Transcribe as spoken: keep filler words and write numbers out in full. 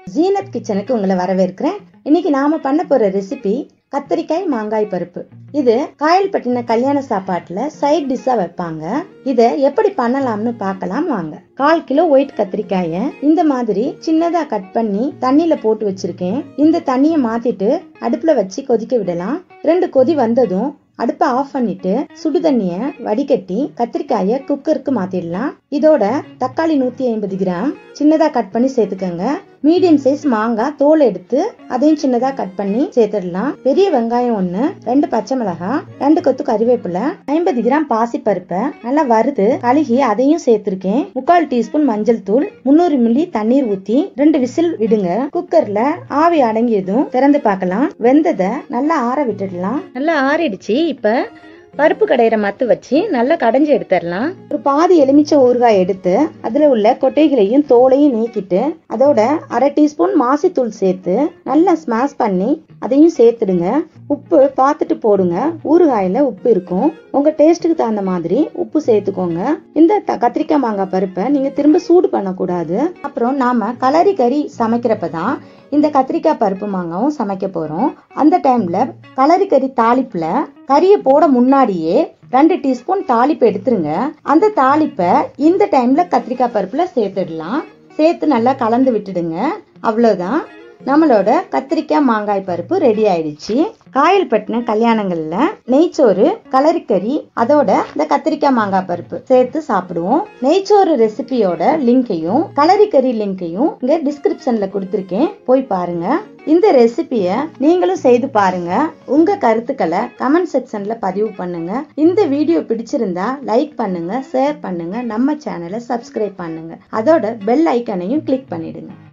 ஜீனத் கிச்சனுக்கு உங்களை வரவேற்கிறேன். இன்னைக்கு நாம பண்ண போற ரெசிபி கத்திரிக்காய் மாங்காய் பருப்பு. இது காயல்பட்டின கல்யாண சாப்பாட்டுல சைட் டிஷ்ஷா வைப்பாங்க. இத எப்படி பண்ணலாம்னு பார்க்கலாம் வாங்க. கால் கிலோ ஒயிட் கத்திரிக்காய இந்த மாதிரி சின்னதா கட் பண்ணி தண்ணியில போட்டு வச்சிருக்கேன். இந்த தண்ணிய மாத்திட்டு அடுப்புல வச்சு கொதிக்க விடலாம். ரெண்டு கொதி வந்ததும் அடுப்பை ஆஃப் பண்ணிட்டு சுடு தண்ணிய வடிகட்டி கத்திரிக்காய குக்கருக்கு மாத்திடலாம். இதோட தக்காளி நூத்தி ஐம்பது கிராம் சின்னதா கட் பண்ணி சேர்த்துக்கங்க. மீடியம் சைஸ் மாங்காய் தோல் எடுத்து அதையும் சின்னதா கட் பண்ணி சேர்த்துடலாம். பெரிய வெங்காயம் ஒண்ணு, ரெண்டு பச்சை மிளகாய், ரெண்டு கொத்து கறிவேப்பிலை, ஐம்பது கிராம் பாசி பருப்பை நல்லா வறுத்து கழுகி அதையும் சேர்த்திருக்கேன். முக்கால் டீஸ்பூன் மஞ்சள் தூள், முன்னூறு மில்லி தண்ணீர் ஊத்தி ரெண்டு விசில் விடுங்க. குக்கர்ல ஆவி அடங்கியதும் திறந்து பார்க்கலாம். வெந்ததை நல்லா ஆற விட்டுடலாம். நல்லா ஆறிடுச்சு. இப்ப பருப்பு கடையிற மத்து வச்சு நல்லா கடைஞ்சி எடுத்துடலாம். ஒரு பாதி எலுமிச்சை ஊறுகாய் எடுத்து அதுல உள்ள கொட்டைகளையும் தோலையும் நீக்கிட்டு அதோட அரை டீஸ்பூன் மாசித்தூள் சேர்த்து நல்லா ஸ்மாஷ் பண்ணி அதையும் சேர்த்துடுங்க. உப்பு பார்த்துட்டு போடுங்க. ஊறுகாயில உப்பு இருக்கும். உங்க டேஸ்ட்டுக்கு தகுந்த மாதிரி உப்பு சேர்த்துக்கோங்க. இந்த கத்திரிக்காய் மாங்காய் பருப்பை நீங்க திரும்ப சூடு பண்ணக்கூடாது. அப்புறம் நாம கலரி கறி சமைக்கிறப்பதான் இந்த கத்திரிக்காய் பருப்பு மாங்காவும் சமைக்க போறோம். அந்த டைம்ல கலரி கறி தாளிப்புல கறியை போட முன்னாடியே ரெண்டு டீஸ்பூன் தாளிப்பு எடுத்துருங்க. அந்த தாளிப்பை இந்த டைம்ல கத்திரிக்காய் பருப்புல சேர்த்துடலாம். சேர்த்து நல்லா கலந்து விட்டுடுங்க. அவ்வளவுதான், நம்மளோட கத்திரிக்காய் மாங்காய் பருப்பு ரெடி ஆயிடுச்சு. காயல்பட்டின கல்யாணங்கள்ல நெய்ச்சோறு, கலரிக்கறி, அதோட இந்த கத்திரிக்காய் மாங்காய் பருப்பு சேர்த்து சாப்பிடுவோம். நெய்ச்சோறு ரெசிபியோட லிங்கையும் கலரிக்கறி லிங்கையும் இங்க டிஸ்கிரிப்ஷன்ல கொடுத்திருக்கேன், போய் பாருங்க. இந்த ரெசிபிய நீங்களும் செய்து பாருங்க. உங்க கருத்துக்களை கமெண்ட் செக்ஷன்ல பதிவு பண்ணுங்க. இந்த வீடியோ பிடிச்சிருந்தா லைக் பண்ணுங்க, ஷேர் பண்ணுங்க, நம்ம சேனலை சப்ஸ்கிரைப் பண்ணுங்க, அதோட பெல் ஐக்கனையும் கிளிக் பண்ணிடுங்க.